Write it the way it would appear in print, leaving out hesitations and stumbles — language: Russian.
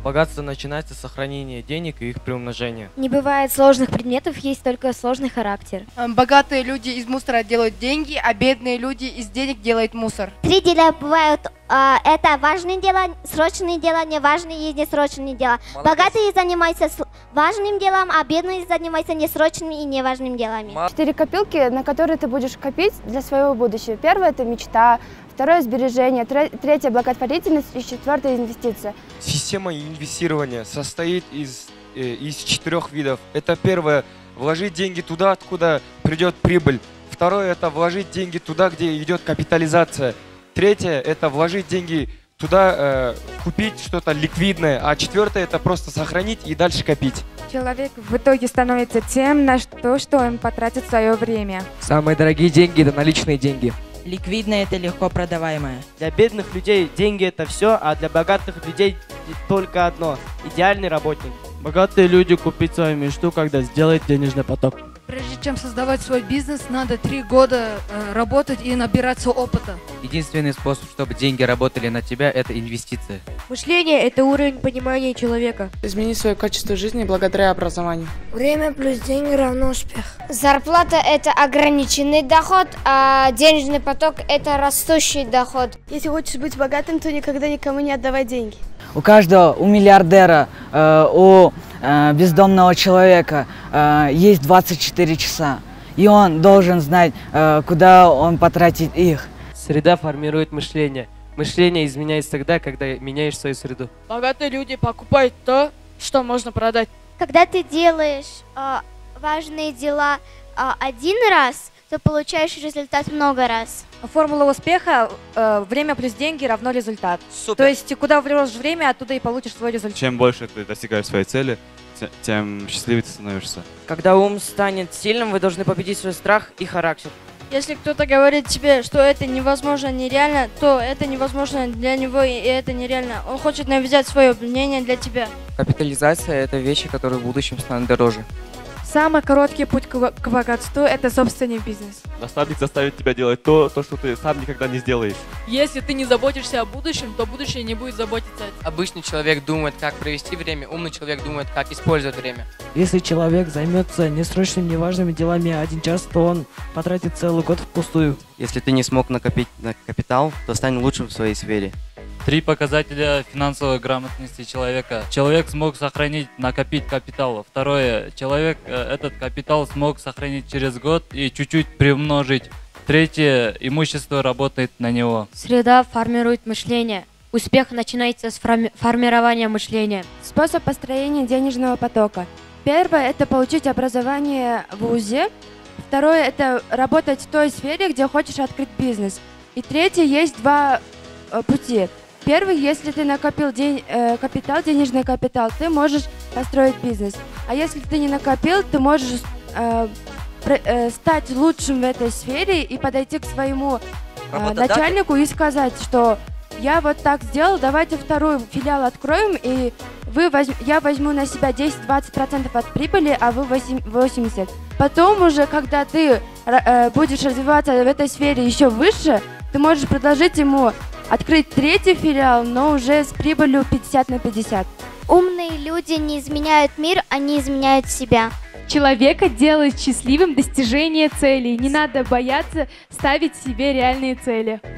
Богатство начинается с сохранения денег и их приумножения. Не бывает сложных предметов, есть только сложный характер. Богатые люди из мусора делают деньги, а бедные люди из денег делают мусор. Три дела бывают. Это важные дела, срочные дела, неважные и несрочные дела. Богатые занимаются важным делом, а бедные занимаются несрочными и неважными делами. 4 копилки, на которые ты будешь копить для своего будущего. Первое – это мечта, второе – сбережение, третье – благотворительность и четвертое – инвестиция. Система инвестирования состоит из 4 видов. Это первое – вложить деньги туда, откуда придет прибыль. Второе – это вложить деньги туда, где идет капитализация. Третье – это вложить деньги туда, купить что-то ликвидное. А четвертое – это просто сохранить и дальше копить. Человек в итоге становится тем, на что он потратит свое время. Самые дорогие деньги – это наличные деньги. Ликвидное – это легко продаваемое. Для бедных людей деньги – это все, а для богатых людей только одно – идеальный работник. Богатые люди купить свою мечту, когда сделают денежный поток. Прежде чем создавать свой бизнес, надо 3 года работать и набираться опыта. Единственный способ, чтобы деньги работали на тебя, это инвестиция. Мышление – это уровень понимания человека. Изменить свое качество жизни благодаря образованию. Время плюс деньги равно успех. Зарплата – это ограниченный доход, а денежный поток – это растущий доход. Если хочешь быть богатым, то никогда никому не отдавай деньги. У каждого, у миллиардера, у бездомного человека есть 24 часа. И он должен знать, куда он потратит их. Среда формирует мышление. Мышление изменяется тогда, когда меняешь свою среду. Богатые люди покупают то, что можно продать. Когда ты делаешь важные дела один раз, то получаешь результат много раз. Формула успеха – время плюс деньги равно результат. Супер. То есть куда вложишь время, оттуда и получишь свой результат. Чем больше ты достигаешь своей цели, тем счастливее ты становишься. Когда ум станет сильным, вы должны победить свой страх и характер. Если кто-то говорит тебе, что это невозможно, нереально, то это невозможно для него и это нереально. Он хочет навязать свое мнение для тебя. Капитализация – это вещи, которые в будущем станут дороже. Самый короткий путь к богатству – это собственный бизнес. Наставник заставит тебя делать то, что ты сам никогда не сделаешь. Если ты не заботишься о будущем, то будущее не будет заботиться о тебе. Обычный человек думает, как провести время, умный человек думает, как использовать время. Если человек займется несрочными, неважными делами 1 час, то он потратит целый год впустую. Если ты не смог накопить на капитал, то стань лучшим в своей сфере. 3 показателя финансовой грамотности человека. Человек смог сохранить, накопить капитал. Второе, человек этот капитал смог сохранить через год и чуть-чуть приумножить. Третье, имущество работает на него. Среда формирует мышление. Успех начинается с формирования мышления. Способ построения денежного потока. Первое – это получить образование в вузе. Второе – это работать в той сфере, где хочешь открыть бизнес. И третье – есть 2 пути. Первый, если ты накопил денежный капитал, ты можешь построить бизнес. А если ты не накопил, ты можешь стать лучшим в этой сфере и подойти к своему начальнику и сказать, что я вот так сделал, давайте второй филиал откроем, и я возьму на себя 10-20% от прибыли, а вы 80%. Потом уже, когда ты будешь развиваться в этой сфере еще выше, ты можешь предложить ему открыть 3-й филиал, но уже с прибылью 50/50. Умные люди не изменяют мир, они изменяют себя. Человека делает счастливым достижение целей. Не надо бояться ставить себе реальные цели.